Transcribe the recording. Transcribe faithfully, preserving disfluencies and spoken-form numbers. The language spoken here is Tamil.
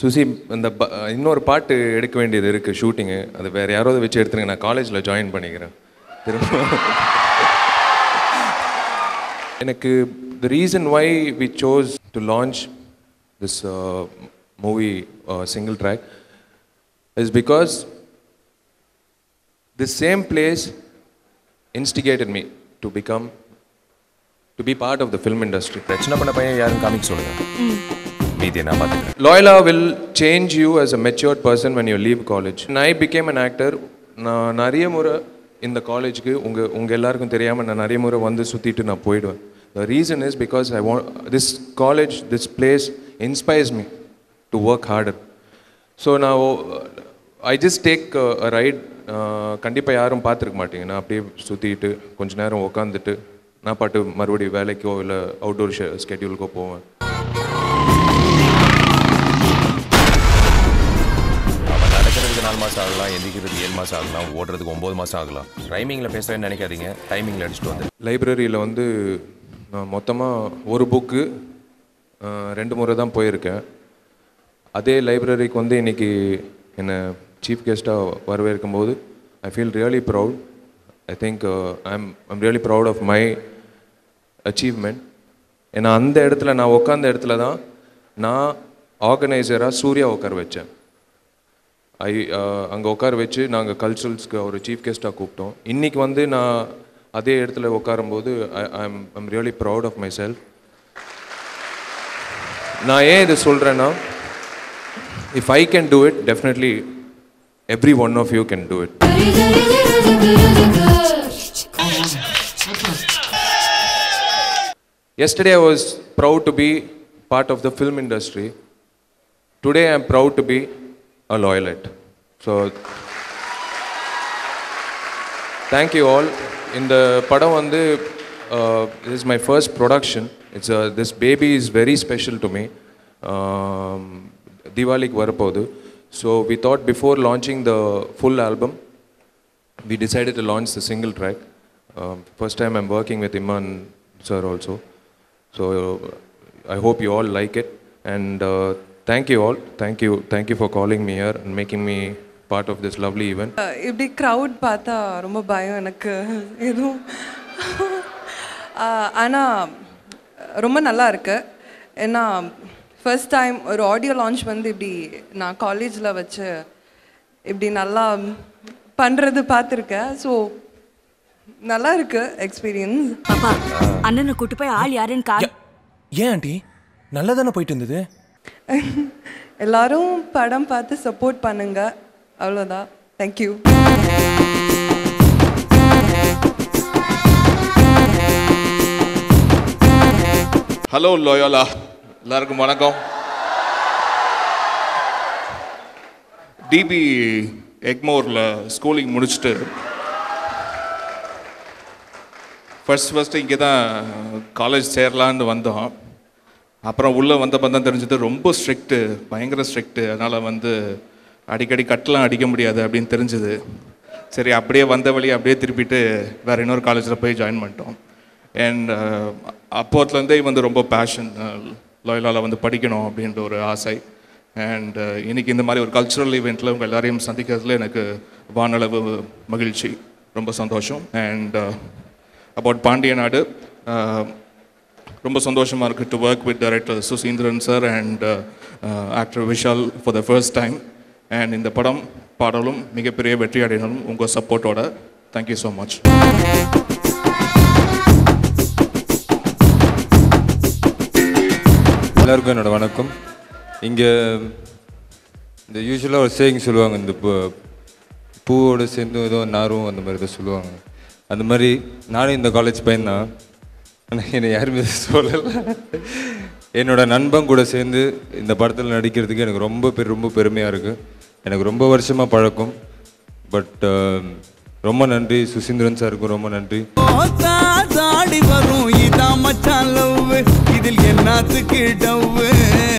சுசி இந்த இன்னொரு பாட்டு எடுக்க வேண்டியது இருக்குது ஷூட்டிங்கு. அது வேறு யாராவது வச்சு எடுத்துருங்க, நான் காலேஜில் ஜாயின் பண்ணிக்கிறேன் திரும்ப. எனக்கு the reason why we chose to launch this uh, movie uh, single track is because this same place instigated me to become to be part of the film industry. பிரச்சனை பண்ண பையன் யாரும் காமிக்க சொல்லுங்க. மீதி நான் பார்த்துக்கிறேன். Loyola will change you as a matured person when you leave college. And I became an actor. நான் நிறைய முறை இந்த காலேஜுக்கு உங்கள் உங்கள் எல்லாருக்கும் தெரியாமல் நான் நிறைய முறை வந்து சுற்றிட்டு நான் போயிடுவேன். The reason is because I want this college, this place inspires me to work harder. So now I just take a, a ride. கண்டிப்பாக யாரும் பார்த்துருக்க மாட்டீங்க. நான் அப்படியே சுற்றிட்டு கொஞ்ச நேரம் உட்காந்துட்டு நான் பாட்டு மறுபடியும் வேலைக்கோ இல்லை அவுட்டோர் ஸ்கெட்யூலுக்கோ போவேன். நாலு மாதம் ஆகலாம், எந்திக்கிறது ஏழு மாதம் ஆகலாம், ஓடுறதுக்கு ஒம்பது மாதம் ஆகலாம். டைமிங்கில் பேசுகிறேன்னு நினைக்காதீங்க, டைமிங்கில் அடிச்சுட்டு வந்து. லைப்ரரியில் வந்து நான் மொத்தமாக ஒரு புக்கு ரெண்டு முறை தான் போயிருக்கேன். அதே லைப்ரரிக்கு வந்து இன்றைக்கி என்னை சீஃப் கெஸ்ட்டாக வரவேற்கும் போது I feel really proud. I think I'm I'm really proud of my achievement. ஏன்னா அந்த இடத்துல நான் உட்காந்த இடத்துல தான் நான் ஆர்கனைசராக சூர்யா உட்கார வச்சேன். ஐ அங்கே உட்கார வச்சு நாங்கள் கல்ச்சுரல்ஸ்க்கு ஒரு சீஃப் கெஸ்ட்டாக கூப்பிட்டோம். இன்றைக்கி வந்து நான் அதே இடத்துல உட்காரும்போது I I'm I'm really proud of my self. நான் ஏன் இது சொல்கிறேன்னா, if I can do it, definitely every one of you can do it. Yesterday I was proud to be part of the film industry. Today I am proud to be a Loyalite. So thank you all. In the padam vandu uh, this is my first production. It's uh, this baby is very special to me. um Diwali ku varapodu, so we thought before launching the full album we decided to launch the single track. Um, first time I'm working with Iman sir also, so uh, I hope you all like it. And uh, thank you all, thank you thank you for calling me here and making me part of this lovely event. இப்படி க்ரௌட் பார்த்தா ரொம்ப பயம் எனக்கு எதுவும். ஆனால் ரொம்ப நல்லா இருக்கு. ஏன்னா ஃபர்ஸ்ட் டைம் ஒரு ஆடியோ லான்ச் வந்து இப்படி நான் காலேஜில் வச்சு இப்படி நல்லா பண்ணுறது பார்த்துருக்கேன். ஸோ நல்லா இருக்கு எக்ஸ்பீரியன்ஸ். பாப்பா அண்ணனை கூட்டு போய் ஆள் யாருன்னு கா. ஏன் ஆண்டி நல்லா தானே போயிட்டு இருந்தது? எல்லாரும் படம் பார்த்து சப்போர்ட் பண்ணுங்க, அவ்வளோதான். தேங்க்யூ. ஹலோ லோயோலா, எல்லாருக்கும் வணக்கம். டிபி எக்மோரில் ஸ்கூலிங் முடிச்சுட்டு ஃபர்ஸ்ட் ஃபஸ்ட்டு இங்கே தான் காலேஜ் சேரலான்னு வந்தோம். அப்புறம் உள்ளே வந்தப்போ தான் தெரிஞ்சது ரொம்ப ஸ்ட்ரிக்ட்டு, பயங்கர ஸ்ட்ரிக்ட்டு. அதனால் வந்து அடிக்கடி கட்டெலாம் அடிக்க முடியாது அப்படின்னு தெரிஞ்சுது. சரி, அப்படியே வந்த வழி அப்படியே திருப்பிட்டு வேறு இன்னொரு காலேஜில் போய் ஜாயின் பண்ணிட்டோம். அண்ட் அப்போத்துலேருந்தே வந்து ரொம்ப பேஷன், லோயலாவில் வந்து படிக்கணும் அப்படின்ற ஒரு ஆசை. அண்ட் இன்றைக்கி இந்த மாதிரி ஒரு கல்ச்சுரல் ஈவெண்ட்டில் உங்கள் எல்லாரையும் சந்திக்கிறதுல எனக்கு வானளவு மகிழ்ச்சி, ரொம்ப சந்தோஷம். அண்ட் அபவுட் பாண்டிய நாடு, ரொம்ப சந்தோஷமாக இருக்குது to work with director Suseenthiran sir and actor Vishal for the first time. And இந்த படம் பாடலும் மிகப்பெரிய வெற்றி அடையணும் உங்கள் சப்போர்ட்டோட. Thank you so much. எல்லாருக்கும் என்னோடய வணக்கம். இங்கே இந்த யூஸ்வலாக ஒரு சேயிங் சொல்லுவாங்க, இந்த பூ பூவோடு சேர்ந்து ஏதோ நாரும் அந்த மாதிரி தான் சொல்லுவாங்க. அந்த மாதிரி நானும் இந்த காலேஜ் பையன்தான். ஆனால் என்னை யாருமே சொல்லலை. என்னோடய நண்பன் கூட சேர்ந்து இந்த படத்தில் நடிக்கிறதுக்கு எனக்கு ரொம்ப பெரு ரொம்ப பெருமையாக இருக்குது. எனக்கு ரொம்ப வருஷமாக பழக்கம். பட் ரொம்ப நன்றி சுசீந்திரன் சாருக்கும் ரொம்ப நன்றி. வரும் இதான் மச்சான் லவ், இதில் என்னத்துக்கு டவ்.